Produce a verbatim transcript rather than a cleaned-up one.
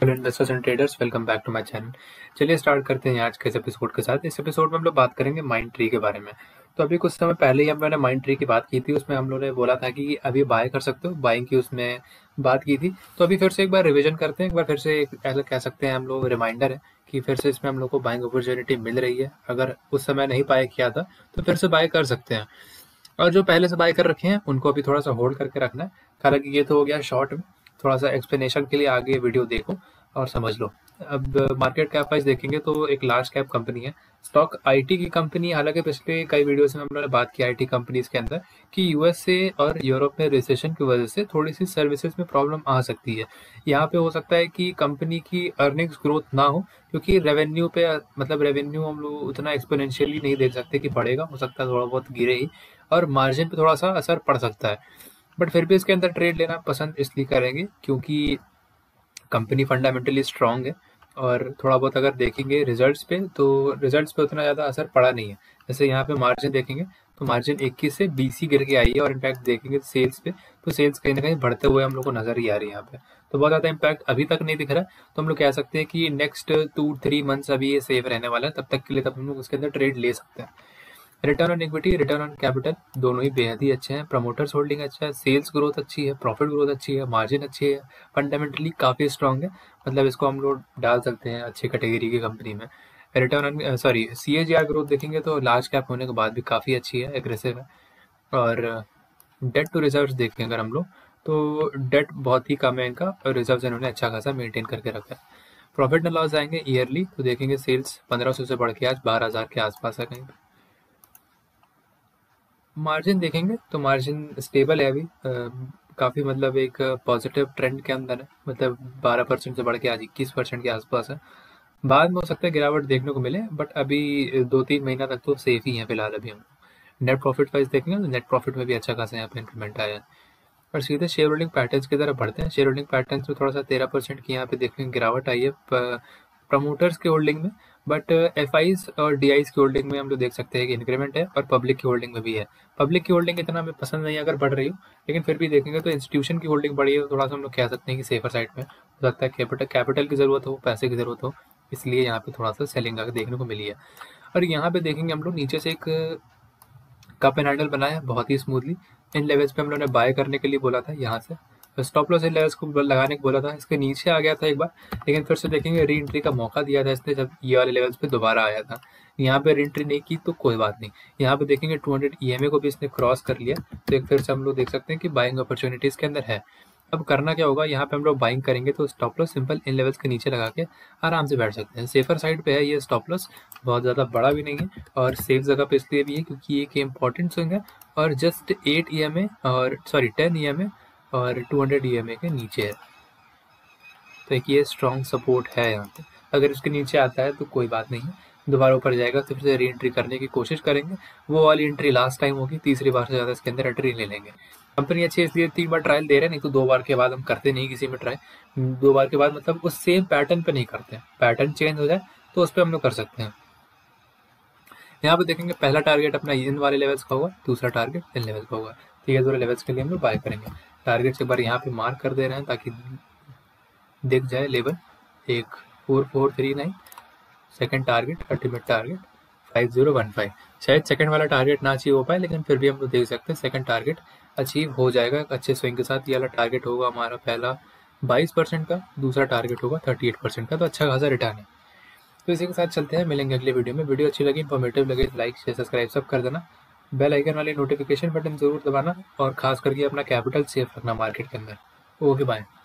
Hello investors and traders, welcome back to my channel. चलिए start करते हैं आज के इस एपिसोड के साथ। इस एपिसोड में हम लोग बात करेंगे माइंड ट्री के बारे में। तो अभी कुछ समय पहले ही हम लोगों ने माइंड ट्री की बात की थी। उसमें हम लोगों ने बोला था कि अभी बाय कर सकते हो, बाइंग की उसमें बात की थी। तो अभी फिर से एक बार रिविजन करते हैं, एक बार फिर से एक ऐसा कह सकते हैं हम लोग रिमाइंडर है कि फिर से इसमें हम लोग को बाइंग अपॉर्चुनिटी मिल रही है। अगर उस समय नहीं बाय किया था तो फिर से बाय कर सकते हैं, और जो पहले से बाय कर रखे हैं उनको अभी थोड़ा सा होल्ड करके रखना है। हालांकि ये तो हो गया शॉर्ट में, थोड़ा सा एक्सप्लेनेशन के लिए आगे वीडियो देखो और समझ लो। अब मार्केट कैप वाइज देखेंगे तो एक लार्ज कैप कंपनी है, स्टॉक आईटी की कंपनी। हालांकि पिछले कई वीडियोस में हम लोगों ने बात की आईटी कंपनीज के अंदर कि यूएसए और यूरोप में रिसेशन की वजह से थोड़ी सी सर्विसेज में प्रॉब्लम आ सकती है। यहाँ पे हो सकता है कि कंपनी की अर्निंग्स ग्रोथ ना हो, क्योंकि रेवेन्यू पे मतलब रेवेन्यू हम लोग उतना एक्सपोनेंशियली नहीं देख सकते कि बढ़ेगा, हो सकता है थोड़ा बहुत गिरे ही, और मार्जिन पे थोड़ा सा असर पड़ सकता है। बट फिर भी इसके अंदर ट्रेड लेना पसंद इसलिए करेंगे क्योंकि कंपनी फंडामेंटली स्ट्रांग है। और थोड़ा बहुत अगर देखेंगे रिजल्ट्स पे, तो रिजल्ट्स पे उतना ज़्यादा असर पड़ा नहीं है। जैसे यहाँ पे मार्जिन देखेंगे तो मार्जिन इक्कीस से बीस ही गिर के आई है, और इनफैक्ट देखेंगे सेल्स पे तो सेल्स कहीं ना कहीं बढ़ते हुए हम लोग को नजर ही आ रही है यहाँ पे। तो बहुत ज़्यादा इम्पैक्ट अभी तक नहीं दिख रहा है। तो हम लोग कह सकते हैं कि नेक्स्ट टू थ्री मंथ्स अभी ये सेफ रहने वाला है, तब तक के लिए तब हम लोग उसके अंदर ट्रेड ले सकते हैं। Return on equity, return on capital दोनों ही बेहद ही अच्छे हैं। प्रमोटर्स होल्डिंग अच्छा है, सेल्स ग्रोथ अच्छी है, प्रॉफिट ग्रोथ अच्छी है, मार्जिन अच्छी है, फंडामेंटली काफ़ी स्ट्रांग है। मतलब इसको हम लोग डाल सकते हैं अच्छी कैटेगरी की कंपनी में। Return on sorry C A G R growth देखेंगे तो लार्ज कैप होने के बाद भी काफ़ी अच्छी है, एग्रेसिव है। और डेट टू रिजर्व देखें अगर हम लोग तो डेट बहुत ही कम है इनका, और रिजर्व इन्होंने अच्छा खासा मेंटेन करके रखा है। प्रॉफिट एंड लॉस आएंगे ईयरली तो देखेंगे सेल्स पंद्रह सौ से बढ़ के आज बारह हज़ार के आसपास है कहीं। मार्जिन देखेंगे तो मार्जिन स्टेबल है अभी, काफ़ी मतलब एक पॉजिटिव ट्रेंड के अंदर है। मतलब बारह परसेंट से बढ़ के आज इक्कीस परसेंट के आसपास है। बाद में हो सकता है गिरावट देखने को मिले, बट अभी दो तीन महीना तक तो सेफ ही है फिलहाल अभी हम। नेट प्रॉफिट वाइज देखेंगे तो नेट प्रॉफिट में भी अच्छा खासा यहाँ पे इंक्रीमेंट आया है। और सीधे शेयर होल्डिंग पैटर्न्स की तरफ बढ़ते हैं। शेयर होल्डिंग पैटर्न्स में थोड़ा सा तेरह परसेंट की यहाँ पे देखेंगे गिरावट आई है प्रमोटर्स के होल्डिंग में, बट एफ आईज और डी आईज की होल्डिंग में हम लोग देख सकते हैं कि इंक्रीमेंट है, और पब्लिक की होल्डिंग में भी है। पब्लिक की होल्डिंग इतना हमें पसंद नहीं अगर बढ़ रही हो, लेकिन फिर भी देखेंगे तो इंस्टीट्यूशन की होल्डिंग बढ़ी है, तो थोड़ा सा हम लोग कह सकते हैं कि सेफर साइड में हो सकता है कैपिटल कैपिटल की ज़रूरत हो, पैसे की ज़रूरत हो, इसलिए यहाँ पे थोड़ा सा सेलिंग आगे देखने को मिली है। और यहाँ पे देखेंगे हम लोग नीचे से एक कप एंड हैंडल बनाया है बहुत ही स्मूथली। इन लेवल्स पे हम लोगों ने बाय करने के लिए बोला था, यहाँ से स्टॉप लॉस इन लेवल्स को लगाने को बोला था। इसके नीचे आ गया था एक बार, लेकिन फिर से देखेंगे री एंट्री का मौका दिया था इसने जब ये वाले लेवल्स पे दोबारा आया था। यहाँ पे री एंट्री नहीं की तो कोई बात नहीं। यहाँ पे देखेंगे two hundred E M A को भी इसने क्रॉस कर लिया, तो एक फिर से हम लोग देख सकते हैं कि बाइंग अपॉर्चुनिटीज के अंदर है। अब करना क्या होगा, यहाँ पे हम लोग बाइंग करेंगे तो स्टॉप लॉस सिंपल इन लेवल्स के नीचे लगा के आराम से बैठ सकते हैं। सेफर साइड पे है ये स्टॉप लॉस, बहुत ज़्यादा बड़ा भी नहीं है, और सेफ जगह पे इसलिए भी है क्योंकि ये एक इंपॉर्टेंट स्विंग है, और just eight E M A और sorry ten E M A और two hundred E M A के नीचे है। तो एक ये स्ट्रॉन्ग सपोर्ट है यहाँ पे। अगर इसके नीचे आता है तो कोई बात नहीं है, दोबारा ऊपर जाएगा तो फिर से री एंट्री करने की कोशिश करेंगे। वो वाली एंट्री लास्ट टाइम होगी, तीसरी बार से ज़्यादा इसके अंदर एंट्री ले लेंगे। कंपनी अच्छी है इसलिए तीन बार ट्रायल दे रहे हैं, नहीं तो दो बार के बाद हम करते नहीं किसी में ट्राई। दो बार के बाद मतलब उस सेम पैटर्न पे नहीं करते, पैटर्न चेंज हो जाए तो उस पर हम लोग कर सकते हैं। यहाँ पे देखेंगे पहला टारगेट अपना इन वाले लेवल्स का होगा, दूसरा टारगेट इन लेवल्स का होगा। तो ये दोनों लेवल्स के लिए हम लोग बाय करेंगे। टारगेट से बार यहाँ पे मार्क कर दे रहे हैं ताकि दिख जाए लेवल एक four four three nine. Second target ultimate target five zero one five. शायद सेकंड वाला टारगेट ना अचीव हो पाए, लेकिन फिर भी हम लोग देख सकते हैं सेकंड टारगेट अचीव हो जाएगा एक अच्छे स्विंग के साथ। ये वाला टारगेट होगा हमारा पहला बाईस परसेंट का, दूसरा टारगेट होगा थर्टी एट परसेंट का, तो अच्छा खासा रिटर्न है। तो इसी के साथ चलते हैं, मिलेंगे अगले वीडियो में। वीडियो अच्छी लगी, इन्फॉर्मेटिव लगे, लाइक शेयर सब्सक्राइब सब कर देना। बेल आइकन वाली नोटिफिकेशन बटन जरूर दबाना, और खास करके अपना कैपिटल सेफ रखना मार्केट के अंदर। Okay bye.